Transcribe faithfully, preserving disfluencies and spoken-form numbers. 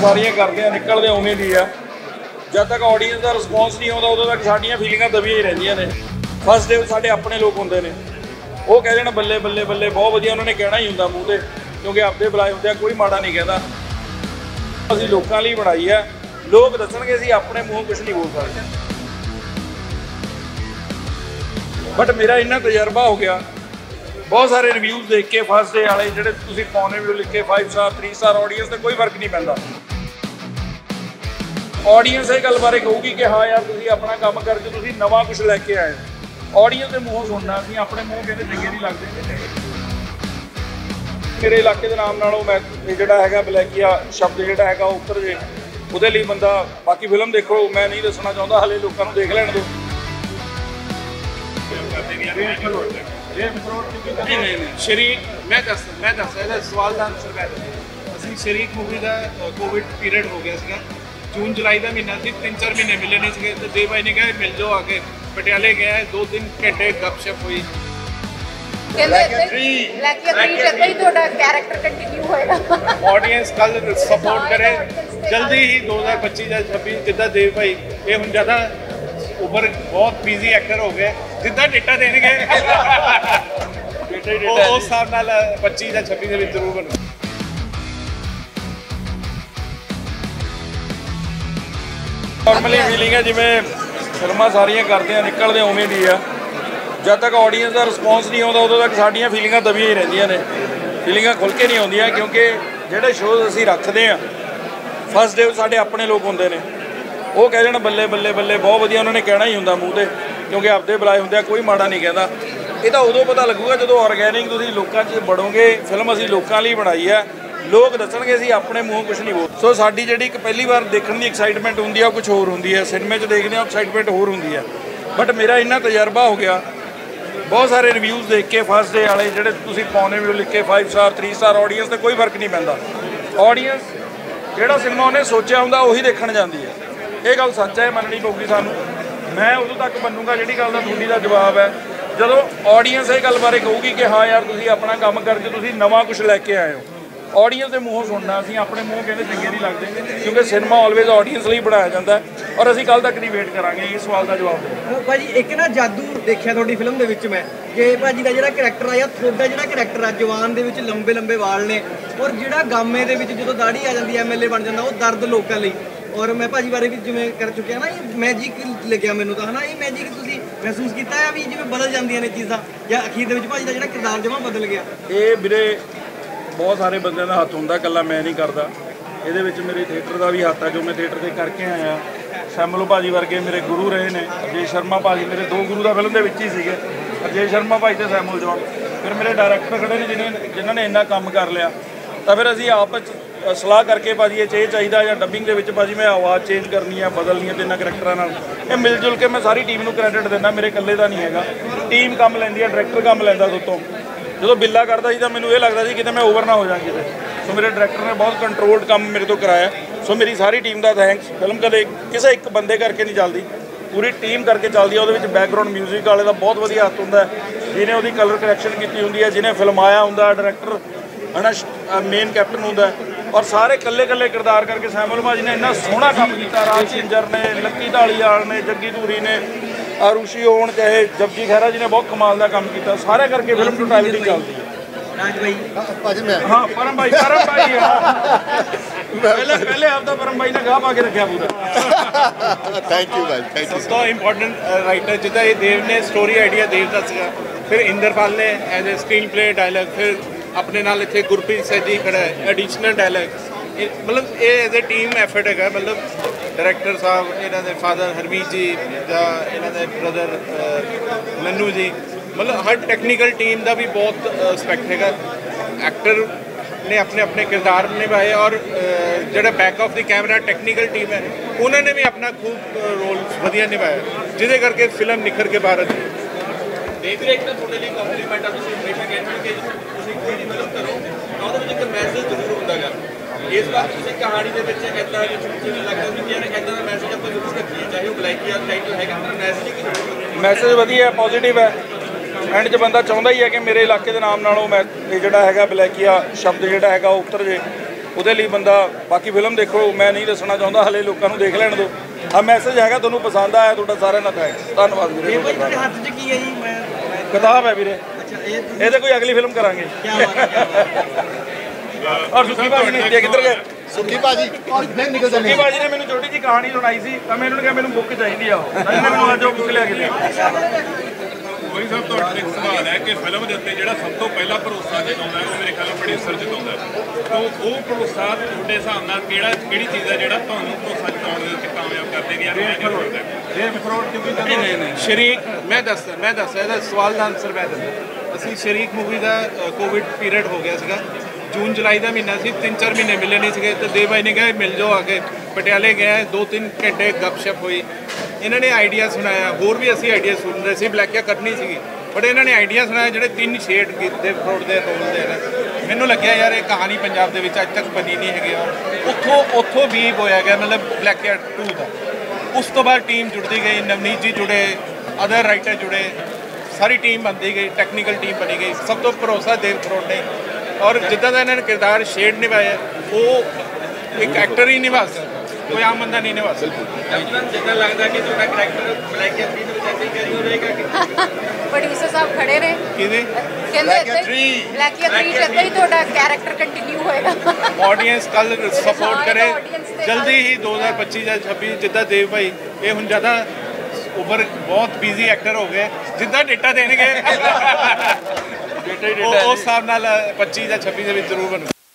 ਸਾਰੀਆਂ ਕਰਦੇ ਆ ਨਿਕਲਦੇ ਉਵੇਂ ਦੀ ਆ। जब तक ऑडियंस का रिस्पॉन्स नहीं आता उदों तक साडियां फीलिंगां दबियां ही रहिंदियां ने। फस्ट डे साडे अपने लोग होंदे ने, वो कह देना बल्ले बल्ले बल्ले बहुत वधिया, उन्होंने कहना ही हुंदा मूँह ते, क्योंकि आपदे बुलाए हुंदे, कोई माड़ा नहीं कहता। असीं लोकां लई बनाई है, लोग दसणगे, असीं अपने मूँहों कुछ नहीं बोल सकदे। बट मेरा इन्ना तजर्बा हो गया, बहुत सारे रिव्यूज़ देख के फस्ट डे वाले जिहड़े तुसीं पाउने वीडियो लिख के five star three star audience ते कोई फर्क नहीं पैंदा। ऑडियंस ये गल बारे कहूगी कि हाँ यार तुसीं अपना काम करके तुसीं नवा कुछ लैके आए। ऑडियंस के मूँहों सुनना, असीं अपने मूँह कहते चंगे नहीं लगते। मेरे इलाके के नाम नालों मैं जिहड़ा हैगा बलैकिया शब्द जिहड़ा हैगा उतर जे, उहदे लई बंदा बाकी फिल्म देखो, मैं नहीं दसना चाहता, हाले लोकां नूं देख लैण दो। शरीक मैं दस मैं दस ਇਹਦਾ ਸਵਾਲ ਦਾ ਆਨਸਰ ਮੈਂ ਦੱਸਾਂ। ਅਸੀਂ ਸ਼ਰੀਕ ਮੂਵੀ ਦਾ ਕੋਵਿਡ ਪੀਰੀਅਡ ਹੋ ਗਿਆ ਸੀਗਾ, जून जुलाई का महीना से तीन चार महीने मिले नहीं थे, तो देव भाई ने कहा मिल जाओ आके। पटियाले गया है, दो दिन घंटे गपशप हुई। ऑडियंस कल सपोर्ट करे जल्दी ही दो हज़ार पच्चीस या छब्बीस जिदा देव भाई ये हम ज़्यादा उबर बहुत बिजी एक्टर हो गए, जिदा डेटा देने उस हिसाब नाल पच्चीस या छब्बीस के जरूर बन। नॉर्मली फीलिंग है जिवें फिल्मां सारियां करते हैं निकलते उवें दी आ। जब तक ऑडियंस का रिस्पॉन्स नहीं आता उदों तक साडियां फीलिंगां दबियां ही रहिंदियां ने, फीलिंगां खुल के नहीं आउंदियां, क्योंकि जिहड़े शोज़ असीं रखदे आ फस्ट डे साडे अपने लोग होंदे ने, वो कह देना बल्ले बल्ले बल्ले बहुत वधिया, उन्होंने कहना ही हुंदा मूँह ते, क्योंकि आपदे बुलाए हुंदे, कोई माड़ा नहीं कहता। ये तो उदों पता लगूगा जदों ऑर्गेनिक तुसीं लोकां 'च वड़ोगे। फिल्म असीं लोकां लई बनाई है, लोग दसणगे, असीं अपने मूँह कुछ नहीं बोल। सो साडी जिहड़ी एक पहली बार देखण दी एक्साइटमेंट हुंदी है कुछ होर हुंदी है, सिनेमे 'च देखदे हो एक्साइटमेंट होर हुंदी है। बट मेरा इन्ना तजर्बा हो गया, बहुत सारे रिव्यूज़ देख के फस्ट डे वाले जिहड़े तुसीं पाउने वीडियो लिख के five star three star audience ते कोई फर्क नहीं पैंदा। ऑडियंस जिहड़ा सिनेमा उन्हें सोचिया हुंदा उही देखण जांदी है। ये गल सच है, मननी पऊगी सानूं। मैं उदों तक मन्नूगा जिहड़ी गल दा तुहाडी दा जवाब है जदों ऑडियंस ये गल बारे कहूगी कि हाँ यार तुसीं अपना काम करके तुसीं नवा कुछ लैके आए हो। ऑडियंस के मूँहों सुनना, असीं अपने मूँह कहते चंगे नहीं लगते, क्योंकि सिनेमा ऑलवेज ऑडियंस लिए बनाया जाता है। और असीं कल तक नहीं वेट करांगे इस सवाल का जवाब दें। भाजी एक ना जादू देखिया तुहाडी फिल्म दे विच मैं कि भाजी दा जिहड़ा करैक्टर आ या तुहाडा जिहड़ा करैक्टर आ जवान दे विच लंबे लंबे वाल ने, और जिहड़ा गामे दे विच जदों दाढ़ी आ जांदी एम एल ए बन जांदा वो दर्द लोकां लई। और मैं भाजी बारे भी जिवें कर चुकिया ना, ये मैजिक लग्या मैनूं तां, है ना, ये मैजिक तुसीं महसूस कीता है भी जिवें बदल जांदियां ने चीज़ां, या अखीर दे विच भाजी दा जिहड़ा किरदार जमां बदल गया? ये वीरे बहुत सारे बंदे का हत्थ होंदा, कल्ला मैं नहीं करता। ये मेरे थिएटर का भी हत्थ है, जो मैं थिएटर से करके आया। सैमुल भाजी वर्गे मेरे गुरु रहे ने, अजय शर्मा भाजी मेरे दो गुरु का फिल्म के ही सीगे, अजय शर्मा भाई तो सैमुल जॉन। फिर मेरे डायरैक्टर खड़े ने जिन्हें जिन्होंने इन्ना काम कर लिया, तो फिर असीं आप सलाह करके भाजी ये चे चाहिए या डबिंग के भाजी मैं आवाज़ चेंज करनी है, बदलनी है, तिना करैक्टरां नाल ये मिल जुल के मैं सारी टीम को क्रैडिट देना, मेरे कल्ले का नहीं है। टीम काम लैंदी है, डायरैक्टर काम लैंदा दोस्तों। जो बिल्ला करता सी तो मैनूं ये लगता सी कि मैं ओवर ना हो जाए किते। सो मेरे डायरैक्टर ने बहुत कंट्रोल्ड काम मेरे तो कराया। सो मेरी सारी टीम का थैंक्स। फिल्म कदे किसी एक बंदे करके नहीं चलती, पूरी टीम करके चलती है। वो बैकग्राउंड म्यूजिक वाले का बहुत वधिया हत्थ होंदा है, जिन्हें वो कलर करैक्शन की होंदी है, जिन्हें फिल्माया होंदा, डायरैक्टर है ना मेन कैप्टन होंदा है। और सारे कल्ले कल्ले किरदार करके सैमुल भाजी ने इन्ना सोहना काम किया। राज सिंजर ने, लक्की ढालीवाल ने, जग्गी धूरी ने, आरुषी होण चाहे जपजी खैरा जी ने बहुत कमाल का काम किया। सारे करके फिल्म टोटैलिटी चलती है। राज भाई हाँ परम भाई परम भाई पहले पहले आपका परम भाई ने गाह पा के रखा पूरा। थैंक यू भाई, थैंक यू। सब तो इंपॉर्टेंट राइटर जिदा ये देव ने स्टोरी आइडिया देव का सीगा, फिर इंद्रपाल ने as a screenplay dialogue, फिर अपने नाल इत्थे गुरप्रीत सैदी खड़ा है एडिशनल डायलॉग। मतलब ये एज ए टीम एफर्ट है। मतलब डायरैक्टर साहब, इन्हां दे फादर हरमीत जी या इन्हां दे ब्रदर मन्नू जी, मतलब हर टेक्निकल टीम का भी बहुत रिस्पैक्ट है। एक्टर ने अपने अपने किरदार निभाए और जो back of the camera technical team है उन्होंने भी अपना खूब रोल वधिया निभाया, जिसके करके फिल्म निखर के बाहर आई। इस बार कहानी मैसेज वधिया पॉजिटिव है। एंड च बंदा चाहता ही है कि मेरे इलाके के नाम नालों मैं जिहड़ा हैगा ब्लैकिया शब्द जिहड़ा हैगा उतर जे, ਉਹਦੇ ਲਈ ਬੰਦਾ ਬਾਕੀ ਫਿਲਮ ਦੇਖੋ, ਮੈਂ ਨਹੀਂ ਦੱਸਣਾ ਚਾਹੁੰਦਾ, ਹਲੇ ਲੋਕਾਂ ਨੂੰ ਦੇਖ ਲੈਣ ਦਿਓ। ਆ ਮੈਸੇਜ ਹੈਗਾ, ਤੁਹਾਨੂੰ ਪਸੰਦ ਆਇਆ, ਤੁਹਾਡਾ ਸਾਰਿਆਂ ਦਾ ਥੈਂਕਸ, ਧੰਨਵਾਦ ਵੀਰੇ। ਇਹ ਭਾਈ ਤੁਹਾਡੇ ਹੱਥ 'ਚ ਕੀ ਹੈ ਜੀ? ਮੈਂ ਕਿਤਾਬ ਹੈ ਵੀਰੇ, ਅੱਛਾ ਇਹ ਇਹਦੇ ਕੋਈ ਅਗਲੀ ਫਿਲਮ ਕਰਾਂਗੇ। ਕੀ ਬਾਤ ਹੈ, ਕੀ ਬਾਤ ਹੈ। ਔਰ ਸੁੱਕੀ ਭਾਜੀ ਨੇ ਇੰਡੀਆ ਕਿੱਧਰ ਗਏ? ਸੁੱਕੀ ਭਾਜੀ ਨਹੀਂ ਨਿਕਲ ਸੁੱਕੀ ਜਾਣੇ। ਭਾਜੀ ਨੇ ਮੈਨੂੰ ਛੋਟੀ ਜਿਹੀ ਕਹਾਣੀ ਸੁਣਾਈ ਸੀ, ਤਾਂ ਮੈਂ ਇਹਨਾਂ ਨੂੰ ਕਿਹਾ ਮੈਨੂੰ ਬੁੱਕ ਚਾਹੀਦੀ ਆ, ਉਹ ਤਾਂ ਇਹਨਾਂ ਨੇ ਮੈਨੂੰ ਅੱਜ ਉਹ ਬੁੱਕ ਲਿਆ ਕੇ ਦੇ ਕੋਈ ਸਾਹਿਬ ਤੁਹਾਡੇ ਇੱਕ ਸਵਾਲ ਹੈ ਕਿ ਫਿਲਮ ਦੇ ਉੱਤੇ ਜਿਹੜਾ ਸਭ ਤੋਂ ਪਹਿਲਾ ਭਰੋਸਾ ਜਤਾਉਂਦਾ ਹੈ ਉਹ ਮੇਰੇ ਖਿਆਲ ਨਾਲ ਪ੍ਰੋਡਿਊਸਰ ਜਤਾਉਂਦਾ ਹੈ। ਤਾਂ ਉਹ ਭਰੋਸਾ ਤੁਹਾਡੇ ਹਿਸਾਬ ਨਾਲ ਕਿਹੜਾ ਕਿਹੜੀ ਚੀਜ਼ ਹੈ ਜਿਹੜਾ ਤੁਹਾਨੂੰ ਭਰੋਸਾ ਜਤਾਉਣ ਦੇ ਵਿੱਚ ਕਾਮਯਾਬ ਕਰਦੇ ਨੇ? ਯਾਰ ਮੈਂ ਨਹੀਂ ਕਰਦਾ ਇਹ ਫਰੋਡ ਕਿਉਂਕਿ ਜਦੋਂ ਸ਼ਰੀਕ ਮੈਂ ਦੱਸਦਾ ਮੈਂ ਦੱਸਦਾ ਇਹਦਾ ਸਵਾਲ ਦਾ ਆਨਸਰ ਮੈਂ ਦਿੰਦਾ। ਅਸੀਂ ਸ਼ਰੀਕ ਮੂਵੀ ਦਾ ਕੋਵਿਡ ਪੀਰੀਅਡ ਹੋ ਗਿਆ ਸੀਗਾ, ਜੂਨ ਜੁਲਾਈ ਦਾ ਮਹੀਨਾ ਸੀ, ਤਿੰਨ ਚਾਰ ਮਹੀਨੇ ਮਿਲੇ ਨਹੀਂ ਸੀਗੇ, ਤੇ ਦੇਵ ਭਾਈ ਨੇ ਕਿਹਾ ਮਿਲ ਜਾਓ ਆ ਕੇ। ਪਟਿਆਲੇ ਗਏ, ਦੋ ਤਿੰਨ ਘੰਟੇ ਗੱਪਸ਼ਪ ਹੋਈ, ਇਹਨਾਂ ਨੇ ਆਈਡੀਆ ਸੁਣਾਇਆ, ਹੋਰ ਵੀ ਅਸੀਂ ਆਈਡੀਆ ਸੁਣ ਰਹੇ ਸੀ, ਬਲੈਕਿਆ ਕੱਢਣੀ ਸੀਗੀ, ਬਟ ਇਹਨਾਂ ਨੇ ਆਈਡੀਆ ਸੁਣਾਇਆ ਜਿਹੜੇ ਤਿੰਨ ਸ਼ੇਡ ਦੇ ਫਰੋਡ ਦੇ ਰੋਲ ਦੇ ਨੇ। ਮੈਨੂੰ ਲੱਗਿਆ ਯਾਰ ਇਹ ਕਹਾਣੀ ਪੰਜਾਬ ਦੇ ਵਿੱਚ ਅੱਜ ਤੱਕ ਬਣੀ ਨਹੀਂ ਹੈਗੀ, ਔਰ ਉੱਥੋਂ ਉੱਥੋਂ ਵੀ ਹੋਇਆ ਗਿਆ, ਮਤਲਬ ਬਲੈਕਿਆ ਟੂ ਦਾ। ਉਸ ਤੋਂ ਬਾਅਦ ਟੀਮ ਜੁੜਦੀ ਗਈ, ਨਵਨੀਤ ਜੀ ਜੁੜੇ, ਅਦਰ ਰਾਈਟਰ ਜੁੜੇ, ਸਾਰੀ ਟੀਮ ਬਣਦੀ ਗਈ, ਟੈਕਨੀਕਲ ਟੀਮ ਬਣੀ ਗਈ। ਸਭ ਤੋਂ ਭਰੋਸਾ ਦੇਵ ਫਰੋਡ ਨੇ, ਔਰ ਜਿੱਦਾਂ ਦਾ ਇਹਨਾਂ ਨੇ ਕਿਰਦਾਰ ਸ਼ੇਡ ਨਿਭਾਇਆ ਉਹ ਇੱਕ ਐਕਟਰ ਹੀ ਨਿਭਾ ਸਕਦਾ, ਕੋਈ ਆਮ ਬੰਦਾ ਨਹੀਂ ਨਿਭਾ ਸਕਦਾ। ਜਿੱਦਾਂ ਲੱਗਦਾ ਕਿ ਤੁਹਾਡਾ ਕਰੈਕਟਰ ਬਲੈਕ ਐਂਡ ਦੇ ਵਿੱਚ ਕੈਰੀ ਹੋ ਰਹੇਗਾ। ਪ੍ਰੋਡਿਊਸਰ ਸਾਹਿਬ ਖੜੇ ਨੇ, ਕਿਹਦੇ ਕਹਿੰਦੇ ਬਲੈਕ ਜਾਂ ਥ੍ਰੀ ਚ ਹੀ ਤੁਹਾਡਾ ਕੈਰੈਕਟਰ ਕੰਟੀਨਿਊ ਹੋਏਗਾ। ਆਡੀਅנס ਕੱਲ ਸਪੋਰਟ ਕਰੇ, ਜਲਦੀ ਹੀ ਦੋ ਹਜ਼ਾਰ ਪੱਚੀ ਜਾਂ ਛੱਬੀ ਜਿੱਦਾਂ ਦੇਵ ਭਾਈ ਇਹ ਹੁਣ ਜ਼ਿਆਦਾ ਉੱਪਰ ਬਹੁਤ ਬਿਜ਼ੀ ਐਕਟਰ ਹੋ ਗਏ, ਜਿੱਦਾਂ ਡੇਟਾ ਦੇਣਗੇ ਉਹ ਉਸ ਹਿਸਾਬ ਨਾਲ ਪੱਚੀ ਜਾਂ ਛੱਬੀ ਦੇ ਵਿੱਚ ਜ਼ਰੂਰ ਬਣੂ।